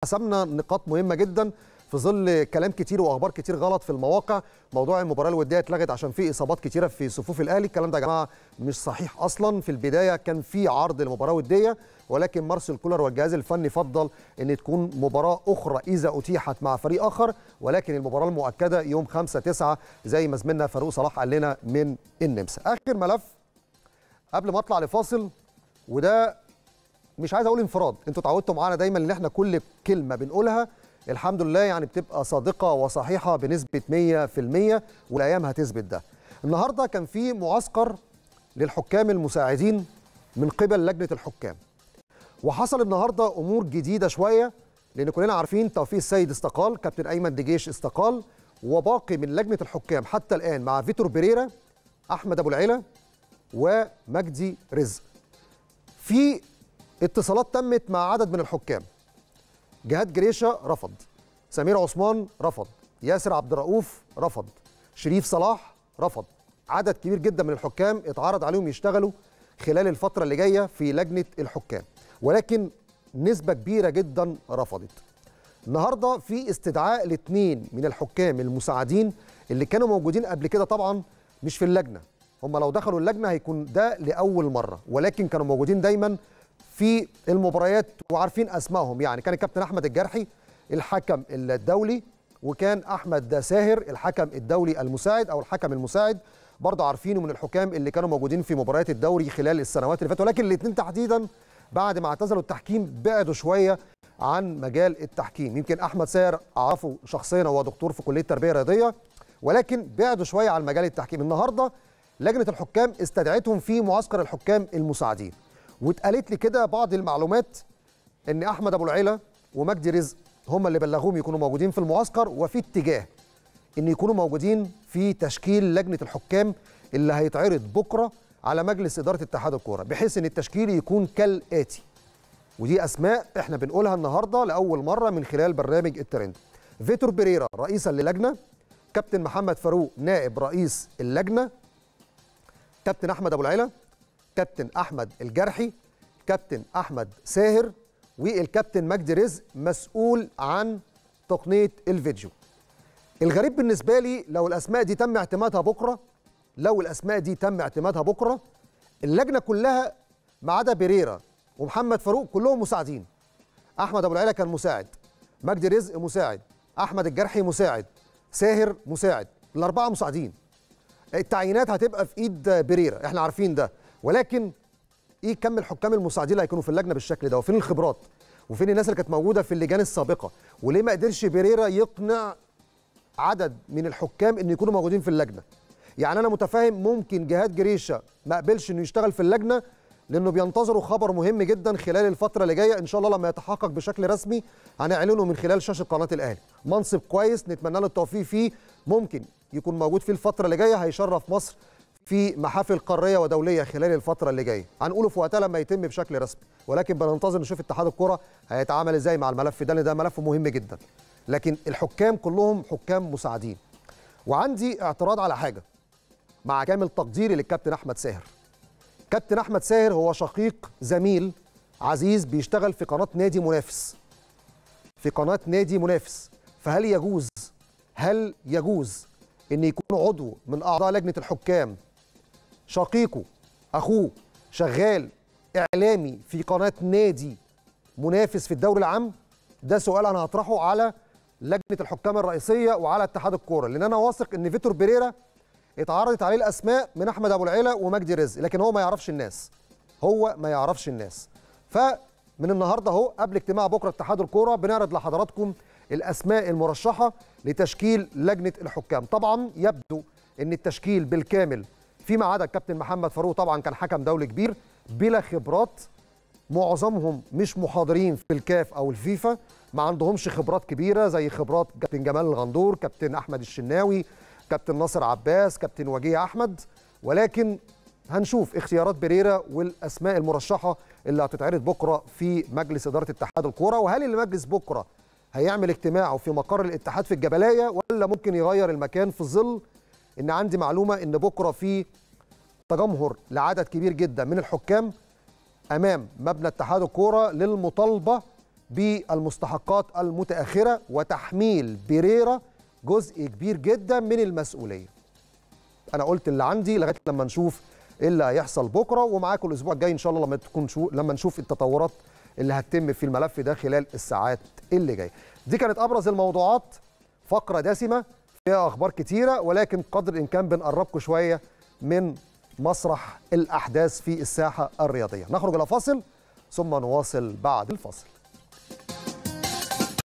حسمنا نقاط مهمه جدا في ظل كلام كتير واخبار كتير غلط في المواقع. موضوع المباراه الوديه اتلغت عشان في اصابات كتيره في صفوف الاهلي. الكلام ده يا جماعه مش صحيح اصلا. في البدايه كان في عرض لمباراه وديه، ولكن مارسيل كولر والجهاز الفني فضل ان تكون مباراه اخرى اذا اتيحت مع فريق اخر، ولكن المباراه المؤكده يوم 5/9 زي ما زميلنا فاروق صلاح قال لنا من النمسا. اخر ملف قبل ما اطلع لفاصل، وده مش عايز اقول انفراد، انتوا اتعودتوا معانا دايما ان احنا كل كلمه بنقولها الحمد لله يعني بتبقى صادقه وصحيحه بنسبه 100%، والايام هتثبت ده. النهارده كان في معسكر للحكام المساعدين من قبل لجنه الحكام، وحصل النهارده امور جديده شويه، لان كلنا عارفين توفيق السيد استقال، كابتن ايمن دجيش استقال، وباقي من لجنه الحكام حتى الان مع فيتور بيريرا، احمد ابو العيله، ومجدي رزق. في اتصالات تمت مع عدد من الحكام. جهاد جريشة رفض، سمير عثمان رفض، ياسر عبد الرؤوف رفض، شريف صلاح رفض. عدد كبير جدا من الحكام اتعرض عليهم يشتغلوا خلال الفترة اللي جاية في لجنة الحكام، ولكن نسبة كبيرة جدا رفضت. النهارده في استدعاء لاثنين من الحكام المساعدين اللي كانوا موجودين قبل كده، طبعا مش في اللجنة، هم لو دخلوا اللجنة هيكون ده لأول مرة، ولكن كانوا موجودين دايما في المباريات وعارفين اسمائهم. يعني كان الكابتن احمد الجرحي الحكم الدولي، وكان احمد ساهر الحكم الدولي المساعد او الحكم المساعد، برضه عارفينه من الحكام اللي كانوا موجودين في مباريات الدوري خلال السنوات اللي فاتت. ولكن الاثنين تحديدا بعد ما اعتزلوا التحكيم بعدوا شويه عن مجال التحكيم. يمكن احمد ساهر اعرفه شخصيا، هو دكتور في كليه التربيه الرياضيه، ولكن بعدوا شويه عن مجال التحكيم. النهارده لجنه الحكام استدعتهم في معسكر الحكام المساعدين، واتقالت لي كده بعض المعلومات ان احمد ابو العيله ومجدي رزق هم اللي بلغوهم يكونوا موجودين في المعسكر، وفي اتجاه ان يكونوا موجودين في تشكيل لجنه الحكام اللي هيتعرض بكره على مجلس اداره اتحاد الكوره، بحيث ان التشكيل يكون كالاتي. ودي اسماء احنا بنقولها النهارده لاول مره من خلال برنامج الترند. فيتور بيريرا رئيسا للجنه، كابتن محمد فاروق نائب رئيس اللجنه، كابتن احمد ابو العيله، كابتن احمد الجرحي، كابتن احمد ساهر، والكابتن مجدي رزق مسؤول عن تقنيه الفيديو. الغريب بالنسبه لي لو الاسماء دي تم اعتمادها بكره، اللجنه كلها ما عدا بيريرا ومحمد فاروق كلهم مساعدين. احمد ابو العيله كان مساعد، مجدي رزق مساعد، احمد الجرحي مساعد، ساهر مساعد، الاربعه مساعدين. التعيينات هتبقى في ايد بيريرا، احنا عارفين ده، ولكن ايه كم الحكام المساعدين اللي هيكونوا في اللجنه بالشكل ده؟ وفين الخبرات؟ وفين الناس اللي كانت موجوده في اللجان السابقه؟ وليه ما قدرش بيريرا يقنع عدد من الحكام ان يكونوا موجودين في اللجنه؟ يعني انا متفاهم ممكن جهاد جريشه ما قبلش انه يشتغل في اللجنه لانه بينتظروا خبر مهم جدا خلال الفتره اللي جايه، ان شاء الله لما يتحقق بشكل رسمي هنعلنه من خلال شاشه قناه الاهلي. منصب كويس نتمنى له التوفيق فيه، ممكن يكون موجود فيه الفتره اللي جايه، هيشرف مصر في محافل قاريه ودوليه خلال الفتره اللي جايه، هنقوله في وقتها لما يتم بشكل رسمي، ولكن بننتظر نشوف اتحاد الكره هيتعامل ازاي مع الملف ده، لان ده ملف مهم جدا. لكن الحكام كلهم حكام مساعدين. وعندي اعتراض على حاجه، مع كامل تقديري للكابتن احمد ساهر. كابتن احمد ساهر هو شقيق زميل عزيز بيشتغل في قناه نادي منافس، فهل يجوز ان يكون عضو من اعضاء لجنه الحكام شقيقه اخوه شغال اعلامي في قناه نادي منافس في الدوري العام؟ ده سؤال انا هطرحه على لجنه الحكام الرئيسيه وعلى اتحاد الكوره، لان انا واثق ان فيتور بيريرا اتعرضت عليه الاسماء من احمد ابو العيله ومجدي رزق، لكن هو ما يعرفش الناس. فمن النهارده اهو قبل اجتماع بكره اتحاد الكوره بنعرض لحضراتكم الاسماء المرشحه لتشكيل لجنه الحكام. طبعا يبدو ان التشكيل بالكامل فيما عدا الكابتن محمد فاروق، طبعا كان حكم دولي كبير بلا خبرات، معظمهم مش محاضرين في الكاف او الفيفا، ما عندهمش خبرات كبيره زي خبرات كابتن جمال الغندور، كابتن احمد الشناوي، كابتن ناصر عباس، كابتن وجيه احمد. ولكن هنشوف اختيارات بيريرا والاسماء المرشحه اللي هتتعرض بكره في مجلس اداره اتحاد الكوره، وهل المجلس بكره هيعمل اجتماعه في مقر الاتحاد في الجبلايه ولا ممكن يغير المكان، في ظل ان عندي معلومه ان بكره في تجمهر لعدد كبير جدا من الحكام امام مبنى اتحاد الكوره للمطالبه بالمستحقات المتاخره وتحميل بيريرا جزء كبير جدا من المسؤوليه. انا قلت اللي عندي لغايه لما نشوف ايه اللي هيحصل بكره، ومعاكم الاسبوع الجاي ان شاء الله لما نشوف التطورات اللي هتتم في الملف ده خلال الساعات اللي جايه. دي كانت ابرز الموضوعات، فقره دسمه فيها اخبار كتيره، ولكن قدر الامكان بنقربكم شويه من مسرح الاحداث في الساحه الرياضيه. نخرج الى فاصل ثم نواصل بعد الفاصل.